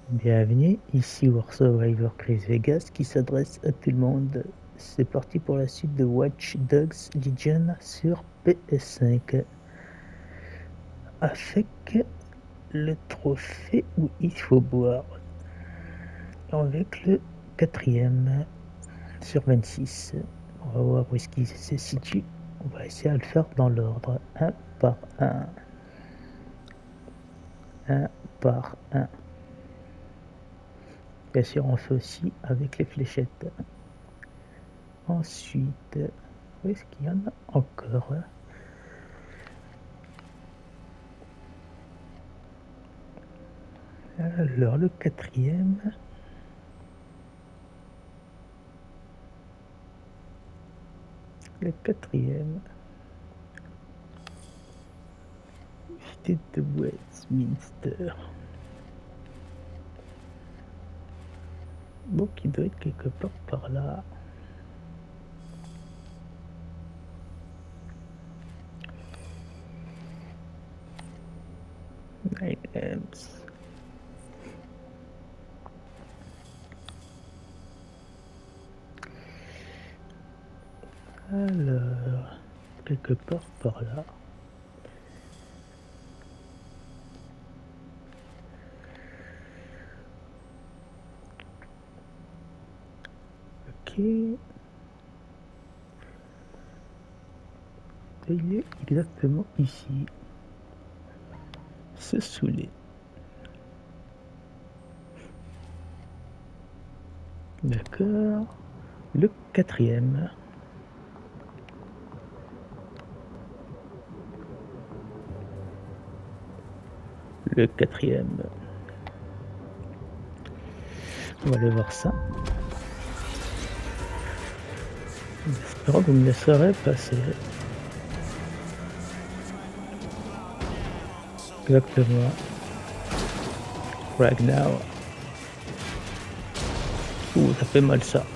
Bienvenue, ici War Survivor Chris Vegas qui s'adresse à tout le monde. C'est parti pour la suite de Watch Dogs Legion sur PS5 avec le trophée où il faut boire. Avec le 4e sur 26. On va voir où est-ce qu'il se situe. On va essayer de le faire dans l'ordre, un par un. Un par un. Bien sûr, on fait aussi avec les fléchettes. Ensuite, où est-ce qu'il y en a encore? Alors, le 4e. Le 4e. C'était de Westminster. Bon, qui doit être quelque part par là. Items. Alors, quelque part par là. Ok. Il est exactement ici. Se saouler. D'accord. Le 4e. Le 4e. On va aller voir ça. J'espère que vous me laisserez passer. Exactement. Right now. Ouh, ça fait mal ça.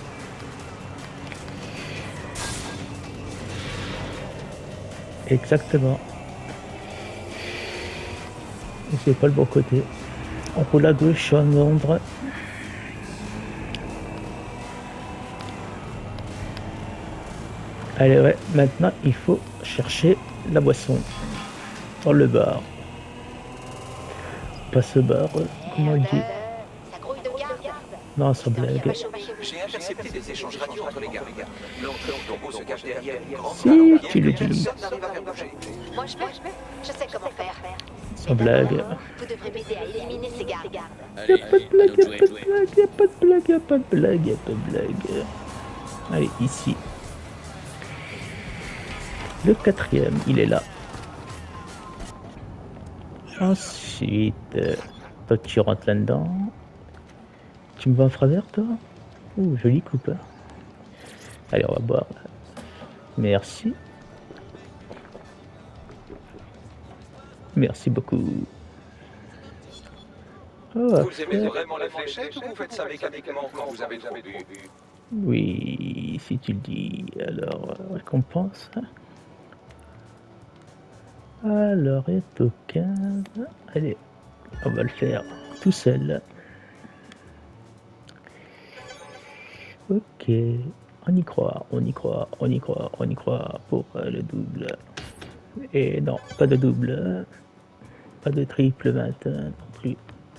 Exactement. C'est pas le bon côté. On roule à gauche en Londres. Allez, ouais, maintenant il faut chercher la boisson dans le bar. Pas ce bar, comment on dit? Non, sans blague. J'ai intercepté des échanges radio entre les gars. L'entrée au tombeau se cache derrière une grande Si, tu le dis. personne n'arrive à faire bouger. Moi je peux, je sais comment faire. Sans blague. Vous devrez m'aider à éliminer ces gardes. Y'a pas de blague, y'a pas de blague, y'a pas de blague, y'a pas de blague, y'a pas de blague. Allez, ici. Le 4e, il est là. Ensuite, toi tu rentres là-dedans. Tu me vas en travers, toi? Ouh, joli coupe. Allez, on va boire. Merci. Merci beaucoup. Oh, Vous aimez vraiment la fléchette ou vous faites ça mécaniquement quand vous avez trop bu? oui, si tu le dis. Alors, récompense. Alors, et token. Allez, on va le faire tout seul. Ok, on y croit, on y croit, on y croit, on y croit pour le double. Et non, pas de double. Pas de triple 20 non plus.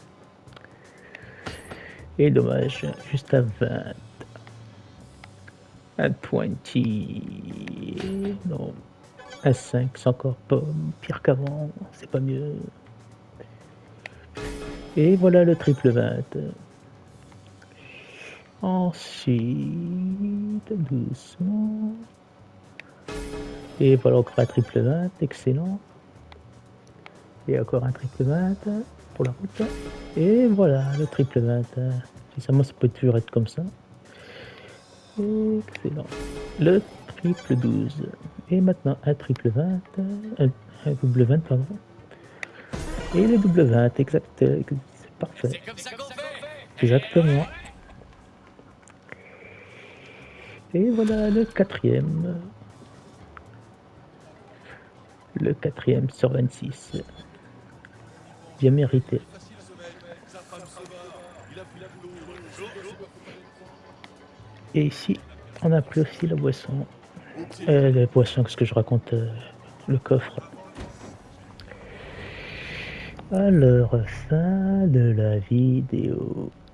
Et dommage, juste à 20. À 20. Non. À 5, c'est encore pas pire qu'avant. C'est pas mieux. Et voilà le triple 20. Ensuite, doucement. Et voilà encore un triple 20. Excellent. Et encore un triple 20 pour la route. Et voilà le triple 20. Si ça peut toujours être comme ça. Excellent. Le triple 12. Et maintenant un triple 20. Un double 20, pardon. Et le double 20, exact. C'est parfait. C'est comme ça qu'on fait. Exactement. Et voilà le 4e. Le 4e sur 26. Bien mérité. Et ici, on a pris aussi la boisson. La boisson, qu'est-ce que je raconte, le coffre. Alors, fin de la vidéo.